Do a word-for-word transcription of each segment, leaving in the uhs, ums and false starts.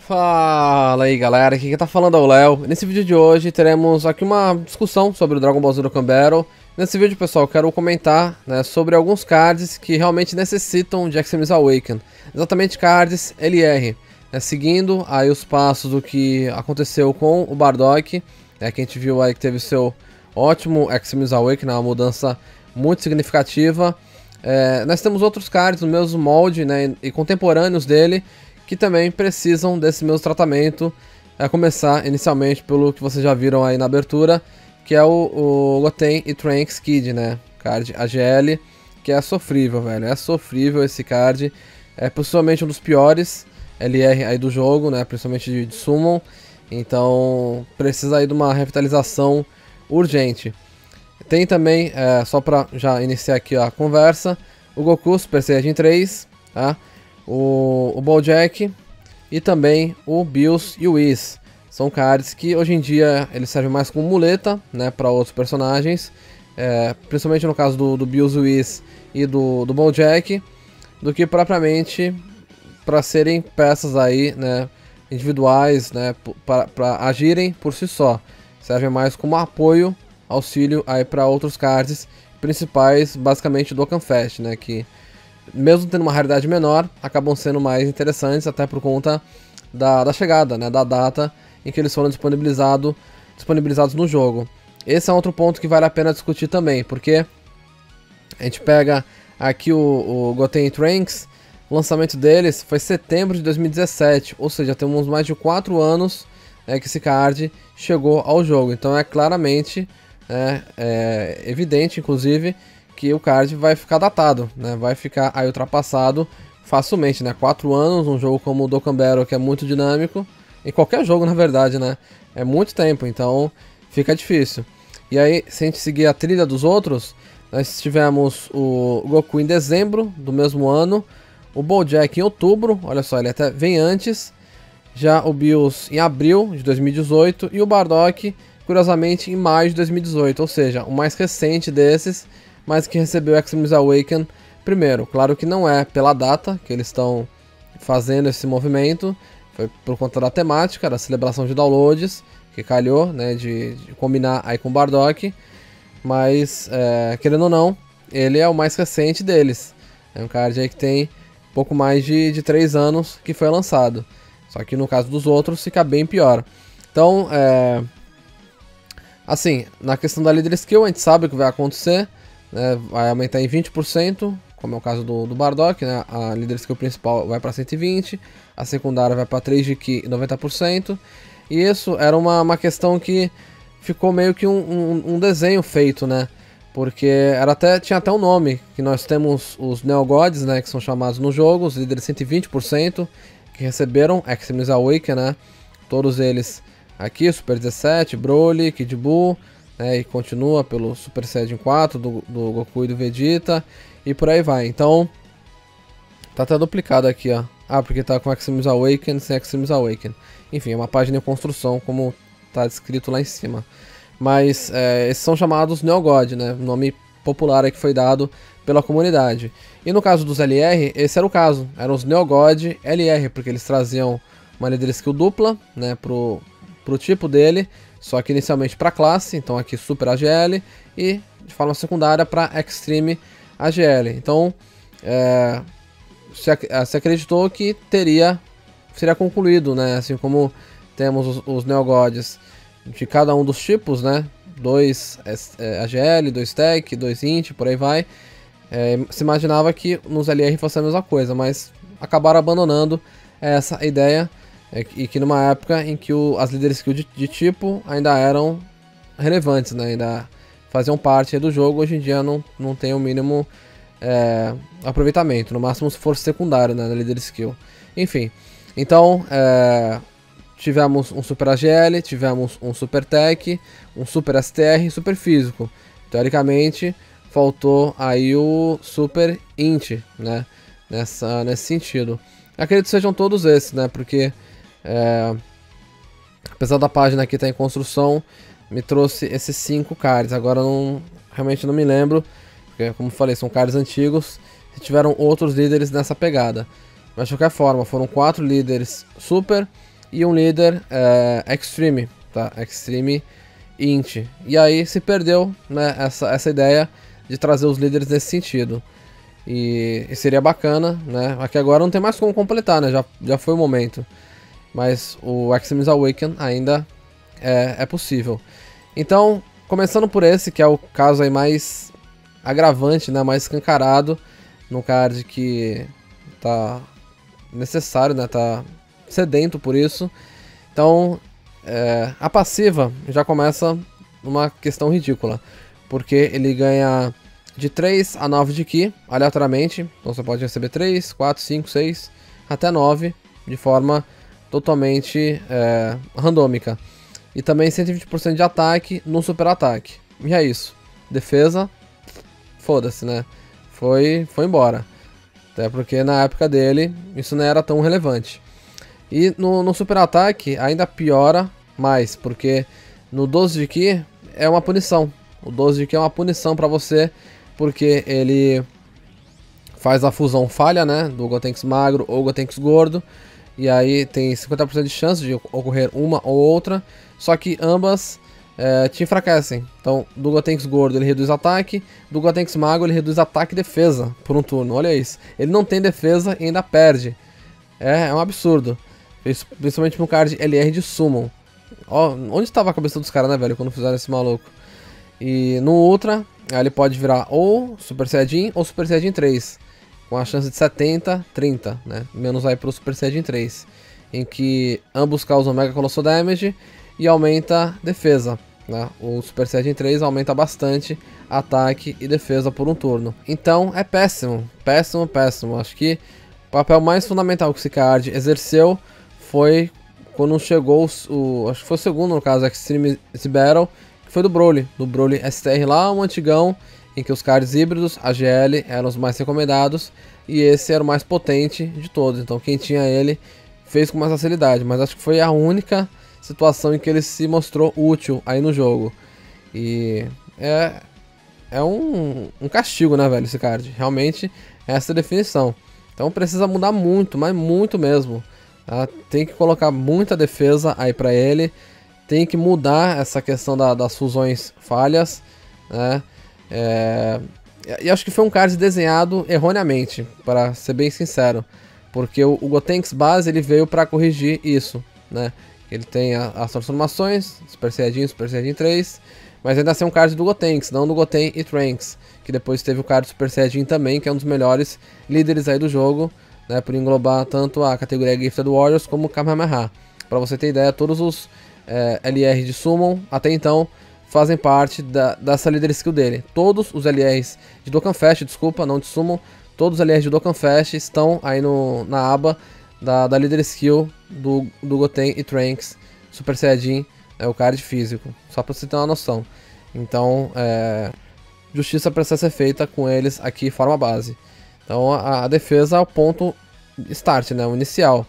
Fala aí galera, aqui quem tá falando é o Léo. Nesse vídeo de hoje teremos aqui uma discussão sobre o Dragon Ball Z Dokkan Battle. Nesse vídeo, pessoal, eu quero comentar, né, sobre alguns cards que realmente necessitam de Extremis Awaken. Exatamente cards L R, né, seguindo aí os passos do que aconteceu com o Bardock, né, que a gente viu aí que teve seu ótimo Extremis Awaken, uma mudança muito significativa. É, nós temos outros cards no mesmo molde, né, e contemporâneos dele, que também precisam desse mesmo tratamento, a começar inicialmente pelo que vocês já viram aí na abertura, que é o, o Goten e Trunks Kid, né, card A G L, que é sofrível, velho, é sofrível esse card, é possivelmente um dos piores L R aí do jogo, né, principalmente de, de Summon, então precisa aí de uma revitalização urgente. Tem também, é, só pra já iniciar aqui a conversa, o Goku Super Saiyajin três, tá? O, o Bojack e também o Bills e o Whis. São cards que hoje em dia eles servem mais como muleta, né, para outros personagens, é, principalmente no caso do, do Bills e Whis e do, do Bojack, do que propriamente para serem peças aí, né, individuais, né, para agirem por si só. Servem mais como apoio, auxílio aí para outros cards principais, basicamente do Dokkan Fest, né, que mesmo tendo uma raridade menor, acabam sendo mais interessantes, até por conta da, da chegada, né, da data em que eles foram disponibilizado, disponibilizados no jogo. Esse é outro ponto que vale a pena discutir também, porque a gente pega aqui o, o Goten e Trunks, o lançamento deles foi setembro de dois mil e dezessete, ou seja, temos mais de quatro anos, né, que esse card chegou ao jogo. Então é claramente, é, é evidente, inclusive, que o card vai ficar datado, né? Vai ficar aí ultrapassado facilmente, né? quatro anos, um jogo como o Dokkan Battle, que é muito dinâmico, em qualquer jogo na verdade, né? É muito tempo, então fica difícil. E aí, se a gente seguir a trilha dos outros, nós tivemos o Goku em dezembro do mesmo ano, o Bojack em outubro, olha só, ele até vem antes, já o Bills em abril de dois mil e dezoito e o Bardock, curiosamente, em maio de dois mil e dezoito, ou seja, o mais recente desses, mas que recebeu Extremis Awaken primeiro. Claro que não é pela data que eles estão fazendo esse movimento, foi por conta da temática, da celebração de downloads, que calhou, né, de, de combinar aí com o Bardock, mas, é, querendo ou não, ele é o mais recente deles. É um card aí que tem pouco mais de, de três anos que foi lançado, só que no caso dos outros fica bem pior. Então, é, assim, na questão da Leader Skill, a gente sabe o que vai acontecer, né, vai aumentar em vinte por cento, como é o caso do, do Bardock, né, a Leader Skill principal vai para cento e vinte, a secundária vai para três de Ki e noventa por cento, e isso era uma, uma questão que ficou meio que um, um, um desenho feito, né, porque era até, tinha até um nome, que nós temos os Neogods, né, que são chamados no jogo, os líderes cento e vinte por cento, que receberam Extremis Awaken, né, todos eles aqui, Super dezessete, Broly, Kid Buu, né, e continua pelo Super Saiyajin quatro do, do Goku e do Vegeta e por aí vai. Então tá até duplicado aqui, ó. Ah, porque tá com Extremis Awaken sem Extremis Awaken. Enfim, é uma página em construção, como tá descrito lá em cima. Mas é, esses são chamados Neogod, né, nome popular aí que foi dado pela comunidade. E no caso dos L R, esse era o caso, eram os Neogod L R, porque eles traziam uma Leader Skill dupla, né, pro, pro tipo dele, só que inicialmente para classe, então aqui Super A G L, e de forma secundária para Extreme A G L. Então, é, se, ac se acreditou que teria, seria concluído, né? Assim como temos os, os Neogods de cada um dos tipos, né? dois é, A G L, dois Tech, dois Int, por aí vai. É, se imaginava que nos L R fosse a mesma coisa, mas acabaram abandonando essa ideia. É, e que numa época em que o, as Leader Skill de, de tipo ainda eram relevantes, né, ainda faziam parte do jogo, hoje em dia não, não tem o mínimo é, aproveitamento, no máximo se for secundário, né, na Leader Skill. Enfim, então é, tivemos um Super A G L, tivemos um Super Tech, um Super S T R e Super Físico. Teoricamente faltou aí o Super Int, né, nessa, nesse sentido. Acredito que sejam todos esses, né, porque É, apesar da página aqui estar em construção, me trouxe esses cinco cards. Agora eu não, realmente não me lembro, porque como falei, são cards antigos e tiveram outros líderes nessa pegada. Mas de qualquer forma, foram quatro líderes super, e um líder é, Extreme, tá? Extreme Int. E aí se perdeu, né, essa, essa ideia de trazer os líderes nesse sentido. E, e seria bacana, né? Aqui agora não tem mais como completar, né? Já, já foi o momento. Mas o Extremis Awaken ainda é, é possível. Então, começando por esse, que é o caso aí mais agravante, né? Mais escancarado, no card que tá necessário, né? Tá sedento por isso. Então, é, a passiva já começa numa questão ridícula. Porque ele ganha de três a nove de Ki, aleatoriamente. Então você pode receber três, quatro, cinco, seis, até nove, de forma totalmente é, randômica. E também cento e vinte por cento de ataque no super ataque. E é isso. Defesa, foda-se, né? Foi, foi embora. Até porque na época dele isso não era tão relevante. E no, no super ataque ainda piora mais, porque no doze de Ki é uma punição. O doze de Ki é uma punição pra você, porque ele faz a fusão falha, né? Do Gotenks magro ou Gotenks gordo. E aí tem cinquenta por cento de chance de ocorrer uma ou outra. Só que ambas é, te enfraquecem. Então, do Gotenks gordo ele reduz ataque, do Gotenks magro ele reduz ataque e defesa por um turno. Olha isso. Ele não tem defesa e ainda perde. É, é um absurdo. Principalmente no card L R de Summon. Ó, onde estava a cabeça dos caras, né, velho, quando fizeram esse maluco? E no Ultra, aí ele pode virar ou Super Saiyajin ou Super Saiyajin três. Com a chance de setenta, trinta, né? Menos aí pro Super Saiyajin três. Em que ambos causam Mega Colossal Damage e aumenta defesa, né? O Super Saiyajin três aumenta bastante ataque e defesa por um turno. Então é péssimo, péssimo, péssimo. Acho que o papel mais fundamental que esse card exerceu foi quando chegou o... acho que foi o segundo no caso, Extreme Battle, que foi do Broly. Do Broly S T R lá, um antigão, em que os cards híbridos, A G L, eram os mais recomendados, e esse era o mais potente de todos. Então quem tinha ele fez com mais facilidade, mas acho que foi a única situação em que ele se mostrou útil aí no jogo. E é, é um, um castigo, né, velho, esse card. Realmente é essa a definição. Então precisa mudar muito, mas muito mesmo. Tá? Tem que colocar muita defesa aí pra ele. Tem que mudar essa questão da, das fusões falhas, né? É, e acho que foi um card desenhado erroneamente, para ser bem sincero, porque o, o Gotenks base ele veio para corrigir isso, né? Ele tem a, as transformações, Super Saiyajin, Super Saiyajin três, mas ainda assim é um card do Gotenks, não do Goten e Trunks, que depois teve o card Super Saiyajin também, que é um dos melhores líderes aí do jogo, né? Por englobar tanto a categoria Gifted Warriors como o Kamehameha. Para você ter ideia, todos os é, L R de Summon até então fazem parte da, dessa Leader Skill dele. Todos os L Rs de Dokkan Fest, desculpa, não de Summon, todos os L Rs de Dokkan Fest estão aí no, na aba da, da Leader Skill do, do Goten e Trunks Super Saiyajin, é o card físico, só pra você ter uma noção. Então, é, justiça precisa ser feita com eles aqui, forma base. Então, a, a defesa é o ponto start, né, o inicial.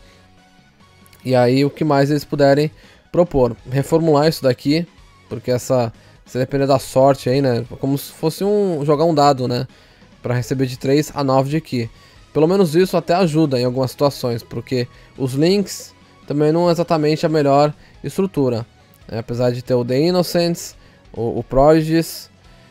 E aí, o que mais eles puderem propor. Reformular isso daqui, porque essa, se depender da sorte aí, né, como se fosse um, jogar um dado, né, pra receber de três a nove de Ki. Pelo menos isso até ajuda em algumas situações, porque os links também não é exatamente a melhor estrutura. Né, apesar de ter o The Innocents, o, o Prodigies,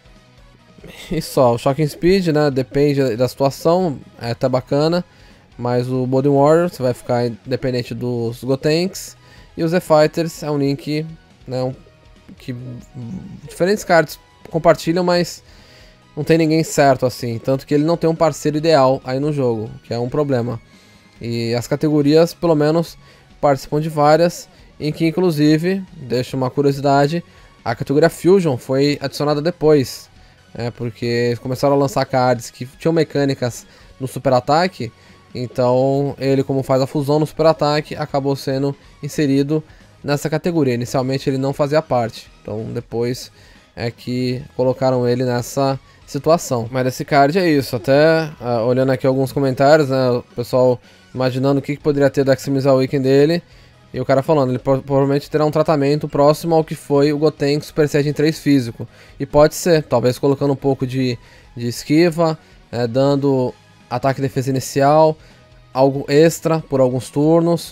e só, o Shocking Speed, né, depende da situação, é até bacana, mas o Body Warrior você vai ficar independente dos Gotenks, e os Z-Fighters é um link, né, um, que diferentes cards compartilham, mas não tem ninguém certo assim, tanto que ele não tem um parceiro ideal aí no jogo, que é um problema. E as categorias, pelo menos, participam de várias, em que inclusive, deixa uma curiosidade, a categoria Fusion foi adicionada depois, né, porque eles começaram a lançar cards que tinham mecânicas no super ataque, então ele, como faz a fusão no super ataque, acabou sendo inserido nessa categoria. Inicialmente ele não fazia parte, então depois é que colocaram ele nessa situação. Mas esse card é isso, até uh, olhando aqui alguns comentários, né, o pessoal imaginando o que, que poderia ter do Extremis Awaken dele, e o cara falando, ele provavelmente terá um tratamento próximo ao que foi o Goten Super Saiyajin três físico, e pode ser, talvez colocando um pouco de, de esquiva, né, dando ataque e defesa inicial, algo extra por alguns turnos.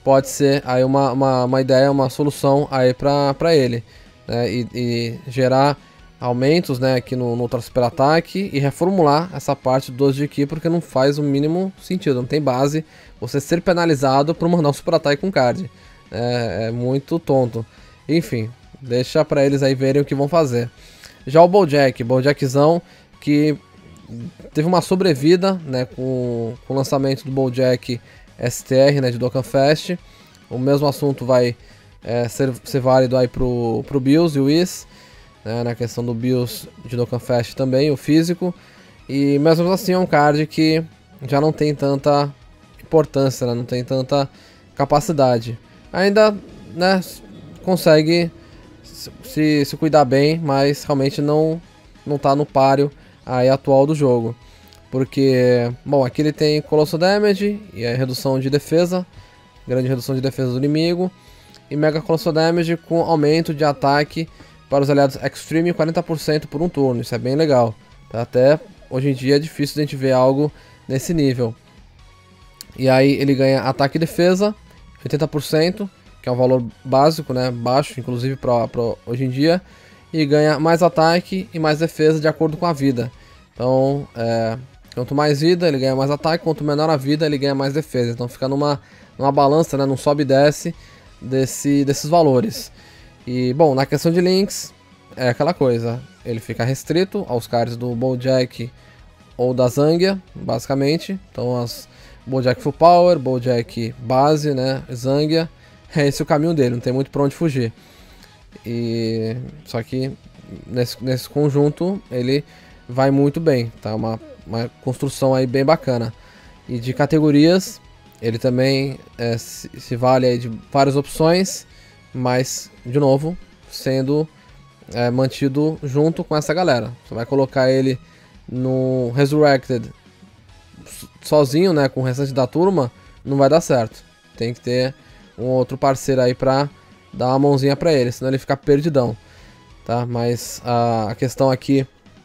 pode ser aí uma, uma, uma ideia, uma solução aí pra, pra ele, né? E, e gerar aumentos, né, aqui no, no Ultra Super Ataque e reformular essa parte do doze de Ki, porque não faz o mínimo sentido, não tem base você ser penalizado por mandar um Super Ataque com card. É, é muito tonto. Enfim, deixa pra eles aí verem o que vão fazer. Já o Bojack, Bojackzão, que teve uma sobrevida, né, com, com o lançamento do Bojack S T R, né, de Dokkan Fest. O mesmo assunto vai é, ser, ser válido aí pro, pro Bills e o Whis, né, na questão do Bills de Dokkan Fest também, o físico. E mesmo assim é um card que já não tem tanta importância, né, não tem tanta capacidade. Ainda, né, consegue se, se cuidar bem, mas realmente não, não tá no páreo aí atual do jogo. Porque, bom, aqui ele tem Colossal Damage e a redução de defesa, grande redução de defesa do inimigo, e Mega Colossal Damage com aumento de ataque para os aliados Extreme quarenta por cento por um turno. Isso é bem legal. Até hoje em dia é difícil a gente ver algo nesse nível. E aí ele ganha ataque e defesa, oitenta por cento, que é um valor básico, né, baixo, inclusive para hoje em dia. E ganha mais ataque e mais defesa de acordo com a vida. Então, é, quanto mais vida, ele ganha mais ataque, quanto menor a vida, ele ganha mais defesa. Então fica numa, numa balança, né, num sobe e desce desse, desses valores. E, bom, na questão de links, é aquela coisa, ele fica restrito aos cards do Bojack ou da Zangia, basicamente. Então, as Bojack Full Power, Bojack Base, né, Zangia, é esse o caminho dele, não tem muito pra onde fugir. E, só que, nesse, nesse conjunto, ele vai muito bem, tá? Uma, uma construção aí bem bacana. E de categorias, ele também é, se, se vale aí de várias opções, mas, de novo, sendo é, mantido junto com essa galera. Você vai colocar ele no Resurrected sozinho, né, com o restante da turma, não vai dar certo. Tem que ter um outro parceiro aí pra dar uma mãozinha pra ele, senão ele fica perdidão, tá? Mas a, a questão aqui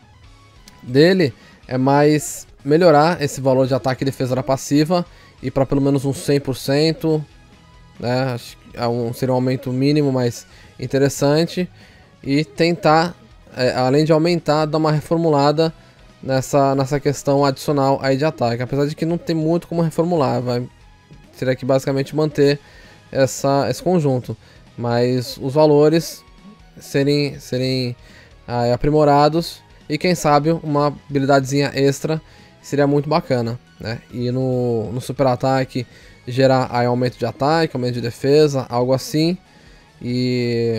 dele é mais melhorar esse valor de ataque e defesa da passiva e para pelo menos uns cem por cento, né? Acho que é um, seria um aumento mínimo, mas interessante. E tentar, é, além de aumentar, dar uma reformulada nessa, nessa questão adicional aí de ataque. Apesar de que não tem muito como reformular, vai teria que basicamente manter essa, esse conjunto. Mas os valores serem, serem aí, aprimorados e quem sabe uma habilidadezinha extra seria muito bacana, né? E no, no super ataque gerar aí aumento de ataque, aumento de defesa, algo assim. E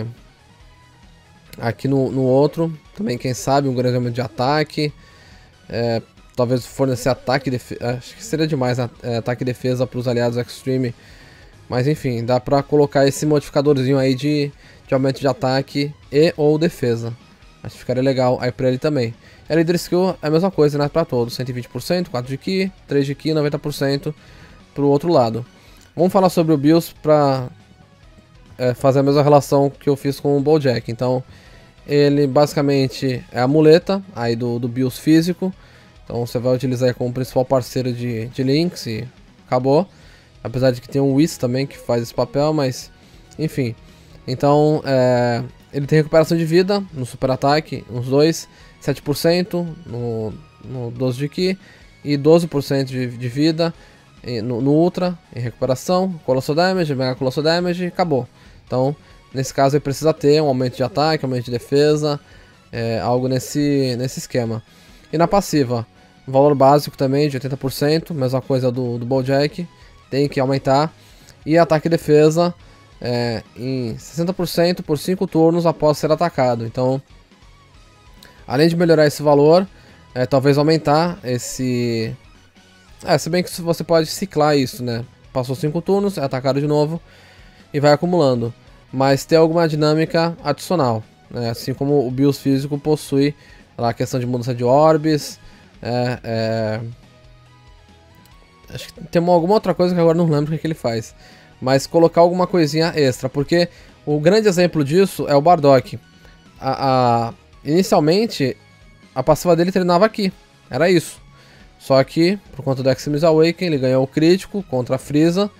aqui no, no outro também, quem sabe, um grande aumento de ataque, é, talvez fornecer ataque e defesa, acho que seria demais, né? É, ataque e defesa para os aliados Extreme. Mas enfim, dá pra colocar esse modificadorzinho aí de, de aumento de ataque e ou defesa. Acho que ficaria legal aí pra ele também. E a Leader Skill é a mesma coisa, né, pra todos. cento e vinte por cento, quatro de Ki, três de Ki, noventa por cento pro outro lado. Vamos falar sobre o Bills pra é, fazer a mesma relação que eu fiz com o Bojack. Então, ele basicamente é a muleta aí do, do Bills físico. Então você vai utilizar como principal parceiro de, de links e acabou. Apesar de que tem um Whis também que faz esse papel, mas enfim. Então, é, ele tem recuperação de vida no super ataque, uns dois, sete por cento no, no doze de Ki e doze por cento de, de vida no, no Ultra, em recuperação, Colossal Damage, Mega Colossal Damage, acabou. Então, nesse caso ele precisa ter um aumento de ataque, aumento de defesa, é, algo nesse, nesse esquema. E na passiva, valor básico também de oitenta por cento, mesma coisa do, do Bojack. Tem que aumentar. E ataque e defesa é, em sessenta por cento por cinco turnos após ser atacado. Então, além de melhorar esse valor, é, talvez aumentar esse... É, se bem que você pode ciclar isso, né? Passou cinco turnos, é atacado de novo e vai acumulando. Mas tem alguma dinâmica adicional, né? Assim como o Bills físico possui lá a questão de mudança de orbes. É... é... Acho que tem alguma outra coisa que agora não lembro o que, que ele faz. Mas colocar alguma coisinha extra. Porque o grande exemplo disso é o Bardock. A, a, inicialmente, a passiva dele treinava aqui. Era isso. Só que, por conta do Eximus Awaken, ele ganhou o crítico contra a Frieza.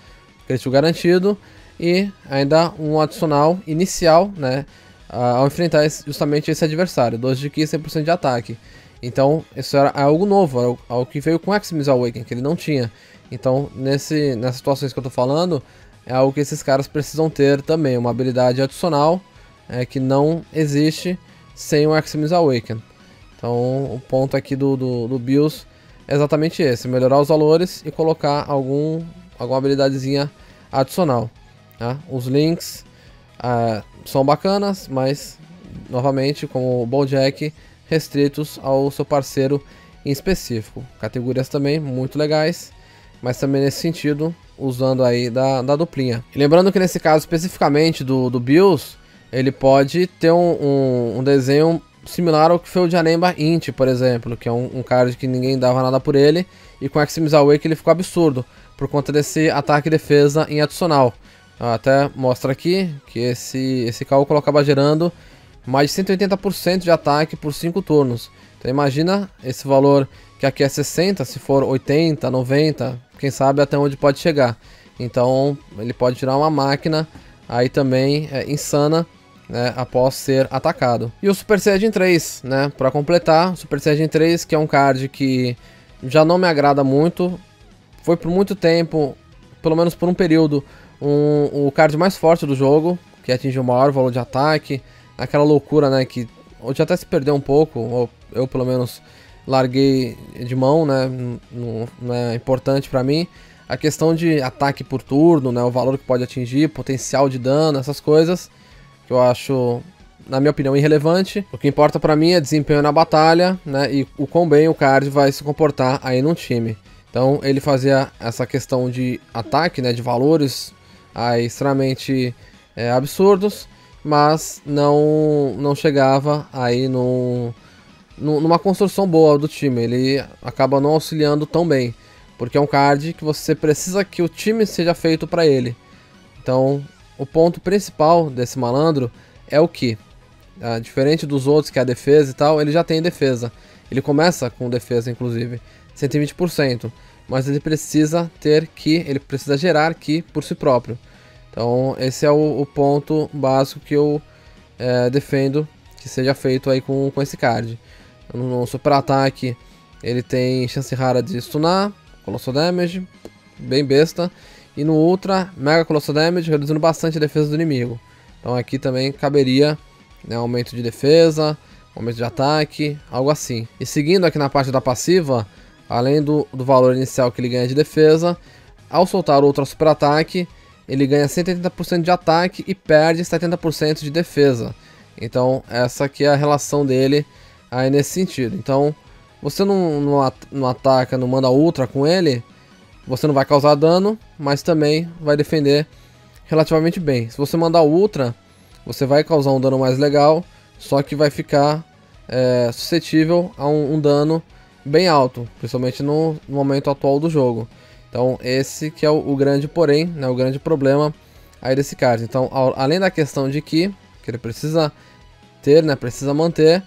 crítico garantido, e ainda um adicional inicial, né, ao enfrentar justamente esse adversário, doze de ki, cem por cento de ataque. Então isso era algo novo, era algo que veio com Eximus Awakening, que ele não tinha. Então nesse, nessas situações que eu tô falando, é algo que esses caras precisam ter também, uma habilidade adicional é, que não existe sem o Eximus Awakening. Então o ponto aqui do, do, do BIOS é exatamente esse, melhorar os valores e colocar algum, alguma habilidadezinha adicional. Tá? Os links uh, são bacanas, mas novamente, como o BoJack, restritos ao seu parceiro em específico. Categorias também muito legais, mas também nesse sentido, usando aí da, da duplinha. E lembrando que nesse caso especificamente do, do BIOS, ele pode ter um, um, um desenho similar ao que foi o Janemba Int, por exemplo, que é um, um card que ninguém dava nada por ele, e com Eximus Awakening ele ficou absurdo, por conta desse ataque e defesa em adicional. Até mostra aqui que esse, esse cálculo acaba gerando mais de cento e oitenta por cento de ataque por cinco turnos. Então imagina esse valor que aqui é sessenta, se for oitenta, noventa, quem sabe até onde pode chegar. Então ele pode tirar uma máquina aí também é, insana, né, após ser atacado. E o Super Saiyajin três, né, para completar, o Super Saiyajin três, que é um card que já não me agrada muito, foi por muito tempo, pelo menos por um período, um, o card mais forte do jogo, que atingiu o maior valor de ataque, aquela loucura, né, que hoje até se perdeu um pouco, ou eu pelo menos larguei de mão, né, não, não é importante pra mim, a questão de ataque por turno, né, o valor que pode atingir, potencial de dano, essas coisas, que eu acho, na minha opinião, irrelevante. O que importa pra mim é desempenho na batalha, né, e o quão bem o card vai se comportar aí num time. Então ele fazia essa questão de ataque, né, de valores aí, extremamente é, absurdos, mas não, não chegava aí no, no, numa construção boa do time. Ele acaba não auxiliando tão bem, porque é um card que você precisa que o time seja feito para ele. Então o ponto principal desse malandro é o Ki. Ah, diferente dos outros, que é a defesa e tal, ele já tem defesa. Ele começa com defesa, inclusive, cento e vinte por cento. Mas ele precisa ter Ki, ele precisa gerar Ki por si próprio. Então esse é o, o ponto básico que eu é, defendo que seja feito aí com, com esse card. No, no super ataque ele tem chance rara de stunar, Colossal Damage, bem besta. E no Ultra, Mega Colossal Damage, reduzindo bastante a defesa do inimigo. Então aqui também caberia, né, aumento de defesa, aumento de ataque, algo assim. E seguindo aqui na parte da passiva, além do, do valor inicial que ele ganha de defesa, ao soltar o Ultra Super Ataque, ele ganha cento e oitenta por cento de ataque e perde setenta por cento de defesa. Então essa aqui é a relação dele aí nesse sentido. Então você não, não, at não ataca, não manda Ultra com ele, você não vai causar dano, mas também vai defender relativamente bem. Se você mandar Ultra, você vai causar um dano mais legal, só que vai ficar é, suscetível a um, um dano bem alto, principalmente no, no momento atual do jogo. Então esse que é o, o grande porém, né, o grande problema aí desse card. Então ao, além da questão de Ki, que ele precisa ter, né, precisa manter,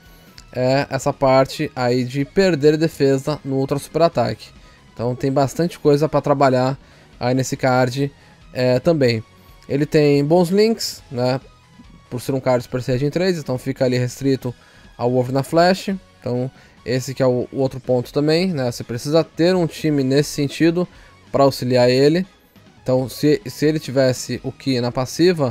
é essa parte aí de perder defesa no Ultra Super Ataque. Então tem bastante coisa para trabalhar aí nesse card é, também. Ele tem bons links, né, por ser um card Super Saiyajin três, então fica ali restrito ao Wolf na Flash. Então esse que é o, o outro ponto também, né, você precisa ter um time nesse sentido para auxiliar ele. Então se, se ele tivesse o Ki na passiva,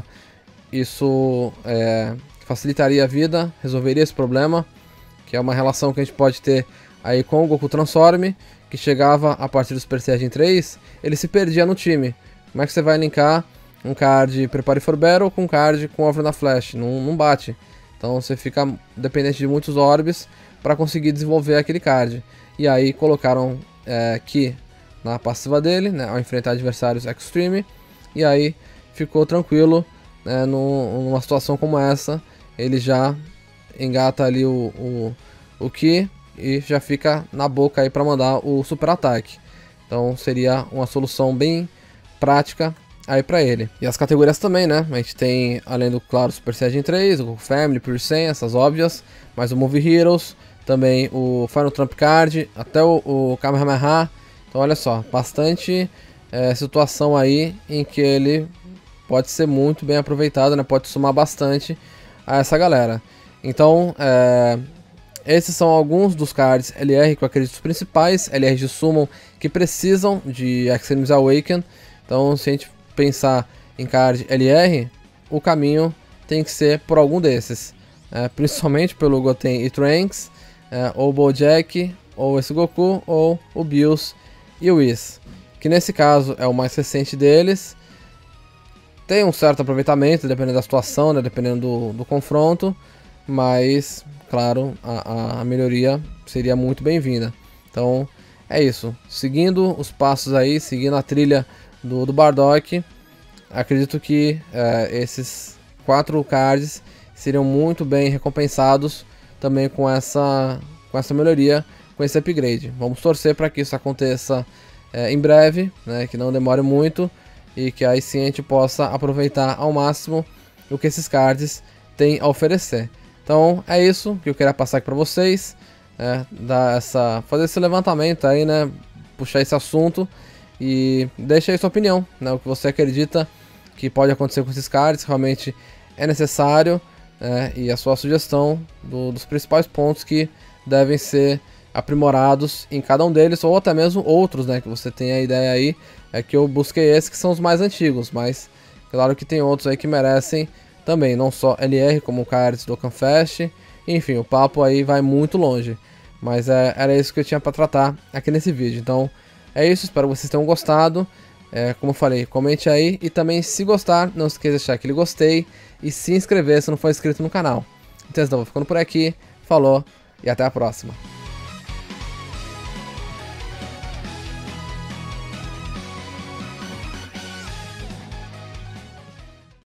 isso é, facilitaria a vida, resolveria esse problema, que é uma relação que a gente pode ter aí com o Goku Transform, que chegava a partir do Super Saiyajin três, ele se perdia no time. Como é que você vai linkar um card Prepare for Battle com um card com Over na Flash? Não, não bate. Então você fica dependente de muitos orbes para conseguir desenvolver aquele card. E aí colocaram é, Ki na passiva dele, né, ao enfrentar adversários Extreme, e aí ficou tranquilo, né, no, numa situação como essa, ele já engata ali o, o, o Ki e já fica na boca aí para mandar o super ataque. Então seria uma solução bem prática aí para ele. E as categorias também, né? A gente tem, além do, claro, Super Saiyajin três, o Goku Family, Pure cem, essas óbvias, mas o Movie Heroes, também o Final Trump Card, até o, o Kamehameha. Então olha só, bastante é, situação aí em que ele pode ser muito bem aproveitado, né? Pode somar bastante a essa galera. Então, é, esses são alguns dos cards L R que eu acredito os principais L Rs de Summon que precisam de Extremis Awaken. Então, se a gente pensar em card L R, o caminho tem que ser por algum desses, é, principalmente pelo Goten e Trunks, é, ou o Bojack, ou esse Goku, ou o Bills e o Whis, que nesse caso é o mais recente deles. Tem um certo aproveitamento, dependendo da situação, né, dependendo do, do confronto, mas, claro, a, a melhoria seria muito bem-vinda. Então, é isso. Seguindo os passos aí, seguindo a trilha do, do Bardock, acredito que é, esses quatro cards seriam muito bem recompensados também com essa, com essa melhoria, com esse upgrade. Vamos torcer para que isso aconteça é, em breve, né, que não demore muito, e que aí sim a gente possa aproveitar ao máximo o que esses cards têm a oferecer. Então é isso que eu queria passar aqui para vocês, é, dar essa, fazer esse levantamento aí, né, puxar esse assunto e deixa aí sua opinião, né, o que você acredita que pode acontecer com esses cards, realmente é necessário, né, e a sua sugestão do, dos principais pontos que devem ser aprimorados em cada um deles, ou até mesmo outros, né, que você tem a ideia aí. É que eu busquei esses que são os mais antigos, mas claro que tem outros aí que merecem também, não só L R, como o cards do Dokkan Fest. Enfim, o papo aí vai muito longe, mas é, era isso que eu tinha para tratar aqui nesse vídeo. Então é isso, espero que vocês tenham gostado. É, como eu falei, comente aí, e também, se gostar, não esqueça de deixar aquele gostei e se inscrever se não for inscrito no canal. Então, eu vou ficando por aqui, falou e até a próxima.